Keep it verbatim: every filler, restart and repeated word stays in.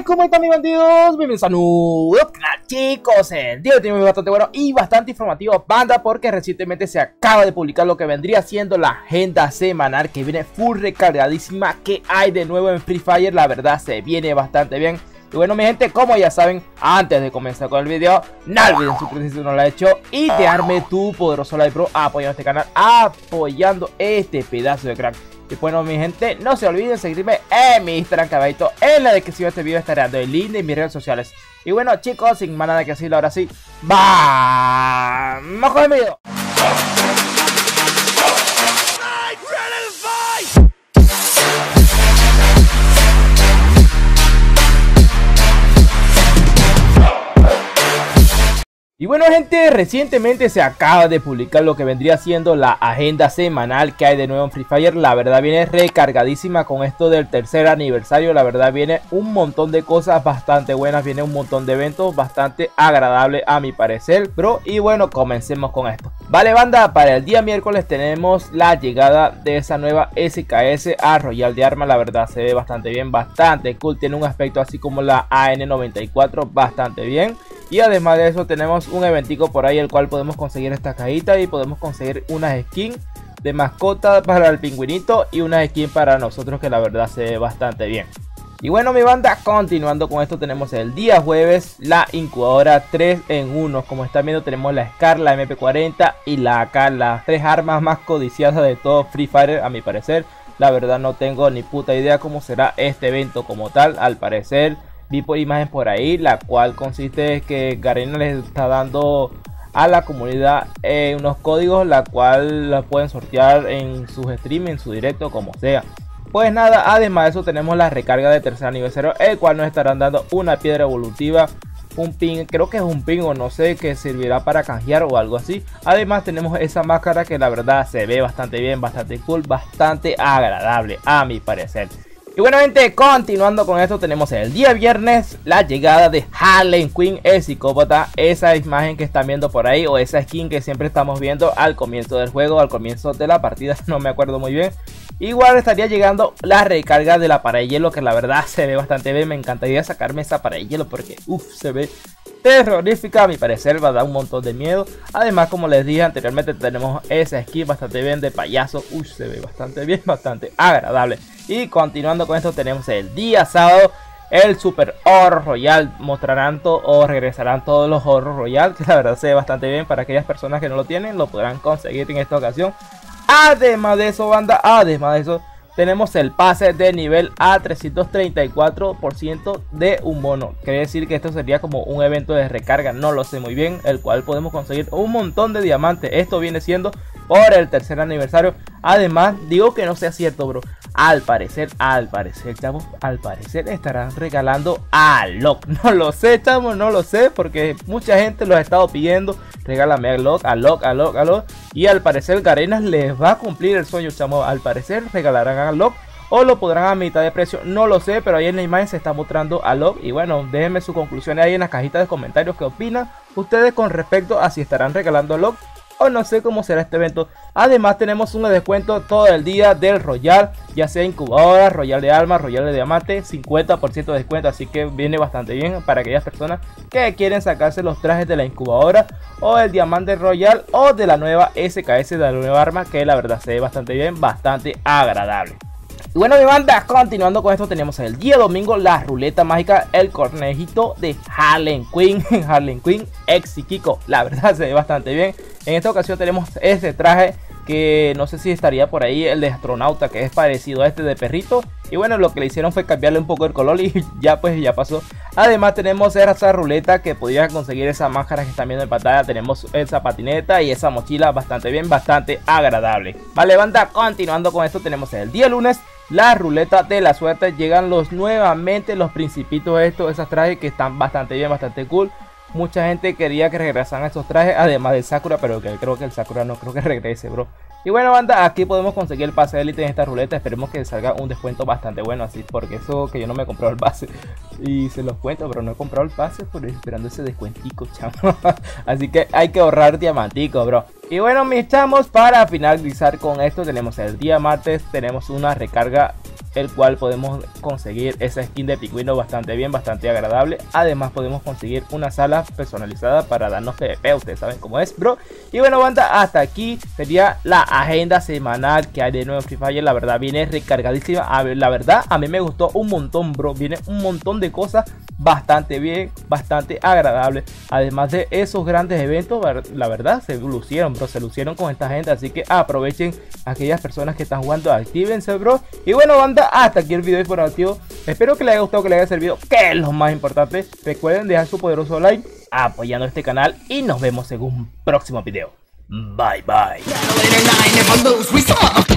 ¿Cómo están mis bandidos? Bienvenidos a un nuevo canal, chicos. El día de hoy tenemos bastante bueno y bastante informativo, banda, porque recientemente se acaba de publicar lo que vendría siendo la agenda semanal, que viene full recargadísima. Que hay de nuevo en Free Fire, la verdad se viene bastante bien. Y bueno, mi gente, como ya saben, antes de comenzar con el video, no olviden suscribirse si no lo ha hecho y dejarme tu poderoso like, bro, apoyando este canal, apoyando este pedazo de crack. Y bueno, mi gente, no se olviden seguirme en mi Instagram, que abajito en la descripción de este video estaré dando el link de mis redes sociales. Y bueno, chicos, sin más nada que decirlo, ahora sí, ¡vamos con el video! Y bueno, gente, recientemente se acaba de publicar lo que vendría siendo la agenda semanal que hay de nuevo en Free Fire. La verdad viene recargadísima con esto del tercer aniversario. La verdad viene un montón de cosas bastante buenas, viene un montón de eventos bastante agradables a mi parecer, bro. Y bueno, comencemos con esto. Vale, banda, para el día miércoles tenemos la llegada de esa nueva S K S a Royal de Armas. La verdad se ve bastante bien, bastante cool, tiene un aspecto así como la A N noventa y cuatro, bastante bien. Y además de eso tenemos un eventico por ahí el cual podemos conseguir esta cajita y podemos conseguir unas skins de mascota para el pingüinito y una skin para nosotros, que la verdad se ve bastante bien. Y bueno, mi banda, continuando con esto, tenemos el día jueves la incubadora tres en uno. Como están viendo, tenemos la Scar, la M P cuarenta y la A K, las tres armas más codiciadas de todo Free Fire a mi parecer. La verdad no tengo ni puta idea cómo será este evento como tal. Al parecer vi por imagen por ahí, la cual consiste en que Garena les está dando a la comunidad eh, unos códigos, la cual la pueden sortear en sus streams, en su directo, como sea. Pues nada, además de eso tenemos la recarga de tercer aniversario, el cual nos estarán dando una piedra evolutiva, un pin, creo que es un pin o no sé, que servirá para canjear o algo así. Además tenemos esa máscara que la verdad se ve bastante bien, bastante cool, bastante agradable a mi parecer. Y bueno, gente, continuando con esto, tenemos el día viernes la llegada de Harley Quinn, el psicópata. Esa imagen que están viendo por ahí, o esa skin que siempre estamos viendo al comienzo del juego, al comienzo de la partida, no me acuerdo muy bien. Igual estaría llegando la recarga de la pared de hielo, que la verdad se ve bastante bien. Me encantaría sacarme esa pared de hielo porque uff, se ve terrorífica, a mi parecer va a dar un montón de miedo. Además, como les dije anteriormente, tenemos esa skin bastante bien de payaso. Uff, se ve bastante bien, bastante agradable. Y continuando con esto, tenemos el día sábado el Super Horror Royal. Mostrarán todo o regresarán todos los Horror Royal, que la verdad se ve bastante bien. Para aquellas personas que no lo tienen, lo podrán conseguir en esta ocasión. Además de eso, banda, además de eso, tenemos el pase de nivel a trescientos treinta y cuatro por ciento de un bono. Quiere decir que esto sería como un evento de recarga, no lo sé muy bien, el cual podemos conseguir un montón de diamantes. Esto viene siendo por el tercer aniversario. Además, digo que no sea cierto, bro. Al parecer, al parecer, chavos, al parecer estarán regalando a Locke. No lo sé, chavos, no lo sé, porque mucha gente lo ha estado pidiendo. Regálame a Locke, a Locke, a Locke, a Locke. Y al parecer Garenas les va a cumplir el sueño, chavos. Al parecer regalarán a Locke o lo podrán a mitad de precio, no lo sé, pero ahí en la imagen se está mostrando a Locke. Y bueno, déjenme sus conclusiones ahí en la cajita de comentarios. ¿Qué opinan ustedes con respecto a si estarán regalando a Locke o no sé cómo será este evento? Además tenemos un descuento todo el día del Royal, ya sea incubadora, Royal de Alma, Royal de Diamante, cincuenta por ciento de descuento, así que viene bastante bien para aquellas personas que quieren sacarse los trajes de la incubadora o el Diamante Royal o de la nueva S K S, de la nueva arma, que la verdad se ve bastante bien, bastante agradable. Y bueno, mi banda, continuando con esto, tenemos el día domingo la ruleta mágica, el conejito de Harley Quinn, Harley Quinn ex Kiko. La verdad se ve bastante bien. En esta ocasión tenemos este traje que no sé si estaría por ahí el de astronauta, que es parecido a este de perrito. Y bueno, lo que le hicieron fue cambiarle un poco el color y ya pues ya pasó. Además tenemos esa ruleta que podías conseguir esa máscara que están viendo en pantalla. Tenemos esa patineta y esa mochila bastante bien, bastante agradable. Vale, banda, continuando con esto, tenemos el día lunes la ruleta de la suerte. Llegan los nuevamente los principitos estos, esos trajes que están bastante bien, bastante cool. Mucha gente quería que regresaran estos trajes, además del Sakura, pero que creo que el Sakura no creo que regrese, bro. Y bueno, banda, aquí podemos conseguir el pase de élite en esta ruleta. Esperemos que salga un descuento bastante bueno, así, porque eso que yo no me he comprado el pase. Y se los cuento, pero no he comprado el pase por esperando ese descuentico, chamo. Así que hay que ahorrar diamantico, bro. Y bueno, mis chamos, para finalizar con esto, tenemos el día martes, tenemos una recarga el cual podemos conseguir esa skin de pingüino bastante bien, bastante agradable. Además podemos conseguir una sala personalizada para darnos P V P, ustedes saben cómo es, bro. Y bueno, banda, hasta aquí sería la agenda semanal que hay de nuevo en Free Fire. La verdad viene recargadísima, a ver, la verdad a mí me gustó un montón, bro. Viene un montón de cosas bastante bien, bastante agradable. Además de esos grandes eventos, la verdad se lucieron, bro, se lucieron con esta agenda. Así que aprovechen aquellas personas que están jugando, actívense, bro. Y bueno, banda, hasta aquí el video informativo. Espero que les haya gustado, que les haya servido, que es lo más importante. Recuerden dejar su poderoso like apoyando este canal y nos vemos en un próximo video. Bye bye.